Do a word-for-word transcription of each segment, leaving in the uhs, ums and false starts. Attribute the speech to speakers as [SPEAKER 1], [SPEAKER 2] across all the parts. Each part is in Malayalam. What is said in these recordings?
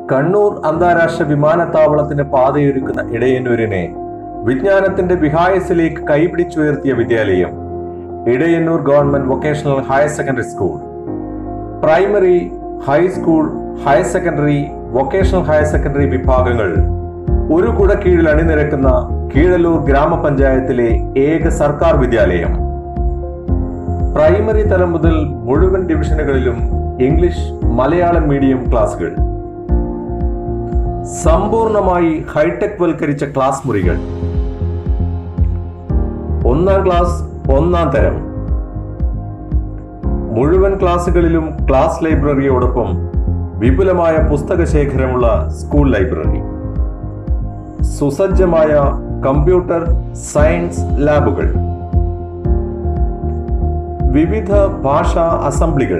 [SPEAKER 1] കണ്ണൂർ അന്താരാഷ്ട്ര വിമാനത്താവളത്തിന് പാതയൊരുക്കുന്ന ഇടയന്നൂരിനെ വിജ്ഞാനത്തിന്റെ വിഹായസിലേക്ക് കൈപിടിച്ചുയർത്തിയ വിദ്യാലയം Edayannur government vocational higher secondary school. Primary, high school, higher secondary, vocational higher secondary വിഭാഗങ്ങൾ ഒരു കുട കീഴിൽ അണിനിരക്കുന്ന കീഴല്ലൂർ ഗ്രാമപഞ്ചായത്തിലെ ഏക സർക്കാർ വിദ്യാലയം. പ്രൈമറി തലം മുതൽ മുഴുവൻ ഡിവിഷനുകളിലും ഇംഗ്ലീഷ്, മലയാളം മീഡിയം ക്ലാസുകൾ. സമ്പൂർണമായി ഹൈടെക് വൽക്കരിച്ച ക്ലാസ് മുറികൾ. ഒന്നാം ക്ലാസ് ഒന്നാം തരം. മുഴുവൻ ക്ലാസുകളിലും ക്ലാസ് ലൈബ്രറിയോടൊപ്പം വിപുലമായ പുസ്തക ശേഖരമുള്ള സ്കൂൾ ലൈബ്രറി. സുസജ്ജമായ കമ്പ്യൂട്ടർ സയൻസ് ലാബുകൾ. വിവിധ ഭാഷാ അസംബ്ലികൾ.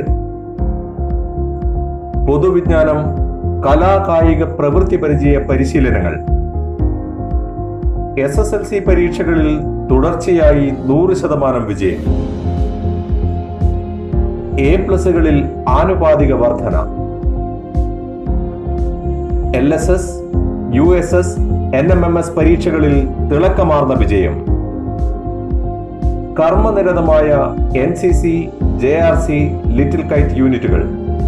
[SPEAKER 1] പൊതുവിജ്ഞാനം, കലാകായിക പ്രവൃത്തി പരിചയ പരിശീലനങ്ങൾ. എസ് എസ് എൽ സി പരീക്ഷകളിൽ തുടർച്ചയായി നൂറ് ശതമാനം വിജയം. എ പ്ലസുകളിൽ ആനുപാതിക വർധന. L S S, U S S, N M M S പരീക്ഷകളിൽ തിളക്കമാർന്ന വിജയം. കർമ്മനിരതമായ N C C, J R C, little kite യൂണിറ്റുകൾ.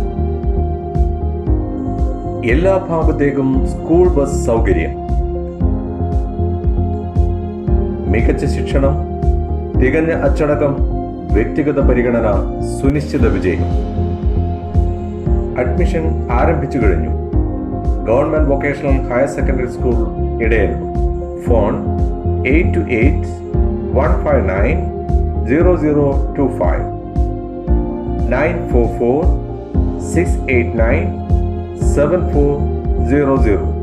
[SPEAKER 1] എല്ലാ ഭാഗത്തേക്കും സ്കൂൾ ബസ് സൗകര്യം. മികച്ച ശിക്ഷണം, തികഞ്ഞ അച്ചടക്കം, വ്യക്തിഗത പരിഗണന, സുനിശ്ചിത വിജയം. അഡ്മിഷൻ ആരംഭിച്ചു കഴിഞ്ഞു. Government vocational higher secondary school Edayannur. Phone eight two eight one five nine zero zero two five nine four four six eight nine seven four zero zero.